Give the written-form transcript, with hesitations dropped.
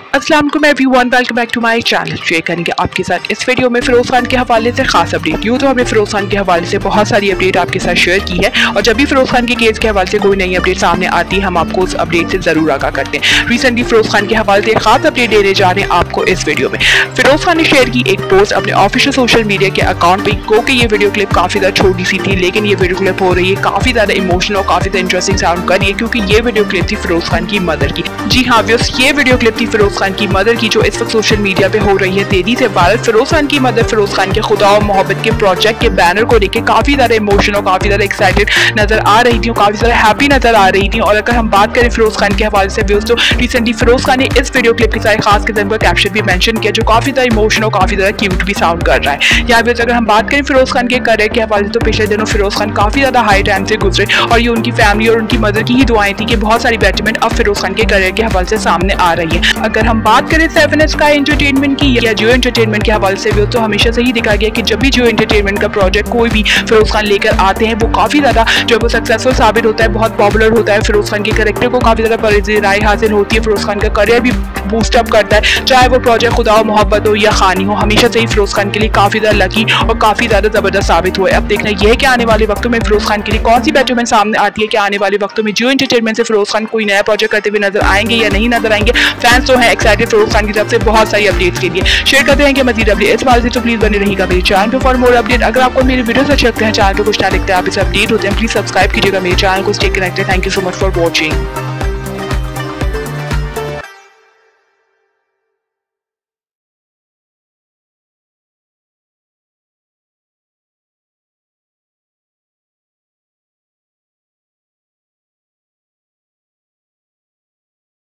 अस्सलाम वालेकुम everyone, welcome back to my channel. Share करेंगे आपके साथ इस वीडियो में फिरोज खान के हवाले से खास अपडेट। यूँ तो हमने फिरोज खान के हवाले से बहुत सारी अपडेट आपके साथ शेयर की है और जब भी फिरोज खान के केस के हवाले से कोई नई अपडेट सामने आती है हम आपको उस अपडेट से जरूर आगाह करते हैं। रिसेंटली फिरोज खान के हवाले से खास अपडेट देने जा रहे हैं आपको इस वीडियो में। फिरोज खान ने शेयर की एक पोस्ट अपने ऑफिशियल सोशल मीडिया के अकाउंट पे, क्योंकि ये वीडियो क्लिप काफी ज्यादा छोटी सी थी लेकिन ये वीडियो क्लिप हो रही है काफी ज्यादा इमोशनल और काफी ज्यादा इंटरेस्टिंग साउंड कर रही है, क्योंकि ये वीडियो क्लिप थी फिरोज खान की मदर की। जी हाँ व्यूअर्स, ये वीडियो क्लिप थी फिरोज खान की मदर की जो इस वक्त सोशल मीडिया पे हो रही है तेजी से वायरल। फिरोज खान की मदर फिरोज खान के खुदा और मोहब्बत के प्रोजेक्ट के बैनर को लेकर काफी ज्यादा इमोशनल और काफी ज्यादा एक्साइटेड नजर आ रही थी, काफी ज्यादा हैप्पी नजर आ रही थी। और अगर हम बात करें फिरोज खान के हवाले से व्यूअर्स, तो रिसेंटली फिरोज खान ने इस वीडियो क्लिप के साथ खास किस्म का कैप्शन भी मेंशन किया जो काफी ज्यादा इमोशनल और काफी ज्यादा क्यूट भी साउंड कर रहा है। यहाँ व्यूअर्स अगर हम बात करें फिरोज खान के करियर के हवाले से, तो पिछले दिनों फिरोज खान काफी ज्यादा हाई टाइम से गुजरे और ये उनकी फैमिली और उनकी मदर की ही दुआएं थी कि बहुत सारी बेटरमेंट अब फिरोज खान के करियर के हवाले से सामने आ रही है। अगर हम बात करें 7 स्काई एंटरटेनमेंट की या जियो एंटरटेनमेंट के हवाले से भी, तो हमेशा से ही देखा गया कि जब भी जियो एंटरटेनमेंट का प्रोजेक्ट कोई भी फिरोज खान लेकर आते हैं वो काफी ज्यादा जो वो सक्सेसफुल साबित होता है, बहुत पॉपुलर होता है। फिरोज खान के कैरेक्टर को काफी ज्यादा पसंद हासिल होती है, फिरोज खान का करियर भी बूस्टअप करता है, चाहे वो प्रोजेक्ट खुदा और मोहब्बत हो या खानी हो। हमेशा से ही फिरोज खान के लिए काफी ज्यादा लकी और काफी ज्यादा जबरदस्त साबित हुआ है। अब देखना यह है कि आने वाले वक्तों में फिरोज खान के लिए कौन सी बेटरमेंट सामने आती है, कि आने वाले वक्तों में जियो एंटरटेनमेंट से फिरोज खान कोई नया प्रोजेक्ट करते हुए नजर आएंगे या नहीं नजर आएंगे। फैंस तो हैं एक्साइटेड फिरोज खान की तरफ से बहुत सारी अपडेट्स के लिए। शेयर करते हैं कि मजीद अपडेट इस बात से तो प्लीज बने रहेगा मेरे चैनल पे फॉर मोर अपडेट। अगर आपको मेरे वीडियो अच्छे लगते हैं, चैनल पे कुछ ना लिखते हैं, आप इसे अपडेट होते हैं, प्लीज सब्सक्राइब कीजिएगा मेरे चैनल को। Stay connected. Thank you so much for watching.